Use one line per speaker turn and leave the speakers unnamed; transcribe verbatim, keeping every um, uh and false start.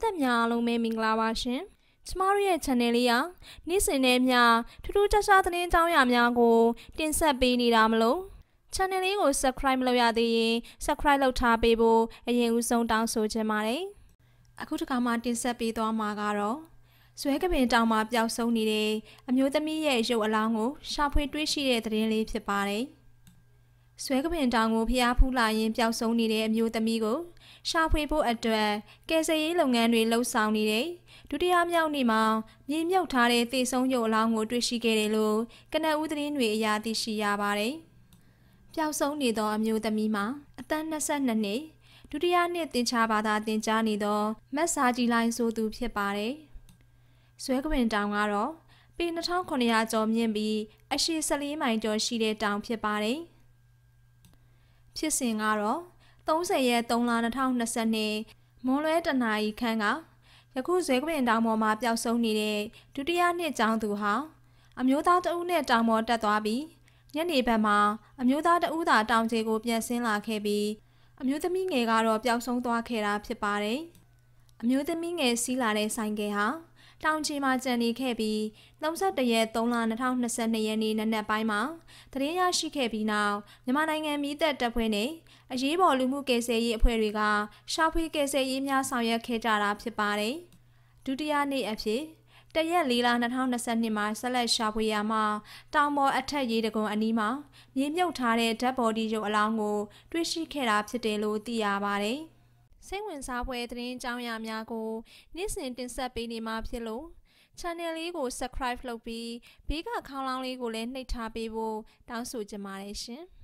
သက်များလုံးပဲမင်္ဂလာပါရှင်ကျမတို့ရဲ့ channel လေးကနေ့စဉ်နဲ့မျှထူးထူးခြားခြားသတင်းကြောင်းရာများကိုတင်ဆက်ပေးနေတာမလို့ channel လေးကို subscribe မလုပ်ရသေးရင် subscribe လုပ်ထားပေးဖို့အရင်ဦးဆုံးတောင်းဆိုချင်ပါတယ်အခုတစ်ခါမှတင်ဆက်ပေးသွားမှာကတော့ဇွဲကပင်တောင်မှာပျောက်ဆုံးနေတဲ့အမျိုးသမီးရဲ့ရုပ်အလောင်းကိုရှာဖွေတွေ့ရှိတဲ့သတင်းလေးဖြစ်ပါတယ်ဇွဲကပင်တောင်ကိုဖျားဖူးလာရင်ပျောက်ဆုံးနေတဲ့အမျိုးသမီးကိုရှာဖွေဖို့အတွက်ကယ်ဆယ်ရေးလုပ်ငန်းတွေလှုပ်ဆောင်နေတဲ့ဒုတိယမြောက်နေ့မှာမြေမြုပ်ထားတဲ့သေဆုံးရုပ်အလောင်းကိုတွေ့ရှိခဲ့တယ်လို့ကနဦးသတင်းတွေအရသိရှိရပါတယ်ပျောက်ဆုံးနေသောအမျိုးသမီးမှာအသက်၂၂နှစ်ဒုတိယနှစ်သင်္ချာဘာသာသင်ကြားနေသောမက်စာကြီးလိုင်းဆိုသူဖြစ်ပါတယ်ဇွဲကပင်တောင်ကတော့ပေ၂ခုနှစ်ရာကျော်မြင့်ပြီးအရှည်၁၄မိုင်ကျော်ရှိတဲ့တောင်ဖြစ်ပါတယ်ဖြစ်စဉ်ကတော့၃၀ရက်၃လ၂၀၂၂မွန်းလွဲတနာရီခန့်ကယခုဇွဲကပင်တောင်ပေါ်မှာပျောက်ဆုံးနေတဲ့ဒုတိယနှစ်ကျောင်းသူဟာအမျိုးသားတဦးနဲ့တောင်ပေါ်တက်သွားပြီးညနေဘက်မှာအမျိုးသားတဦးသာတောင်ခြေကိုပြန်ဆင်းလာခဲ့ပြီးအမျိုးသမီးငယ်ကတော့ပျောက်ဆုံးသွားခဲ့တာဖြစ်ပါတယ်အမျိုးသမီးငယ်စီးလာတဲ့ဆိုင်ကယ်ဟာတောင်ချီမှာကျန်နေခဲ့ပြီး၃၁ရက်၃လ၂၀၂၂ရက်နေ့နံနက်ပိုင်းမှာသတင်းရရှိခဲ့ပြီးနောက်မြန်မာနိုင်ငံမီးတပ်တပ်ဖွဲ့နဲ့အရေးပေါ်လူမှုကယ်ဆယ်ရေးအဖွဲ့တွေကရှာဖွေကယ်ဆယ်ရေးများဆောင်ရွက်ခဲ့ကြတာဖြစ်ပါတယ်ဒုတိယနေ့အဖြစ်တရက်၄လ၂၀၂၂မှာဆက်လက်ရှာဖွေရမှာတောင်ပေါ်အထက်ရေတံခွန်အနီးမှာမြေမြုပ်ထားတဲ့ဓာတ်ဘော်ဒီရုပ်အလောင်းကိုတွေ့ရှိခဲ့တာဖြစ်တယ်လို့သိရပါတယ်စိတ်ဝင်စားဖွယ်သတင်းကြောင်းရာများကိုနေ့စဉ်တင်ဆက်ပေးနေမှာဖြစ်လို့ channel လေးကို subscribe လုပ်ပြီးဘေးကခေါင်းလောင်းလေးကိုလည်းနှိပ်ထားပေးဖို့တောင်းဆိုချင်ပါတယ်ရှင်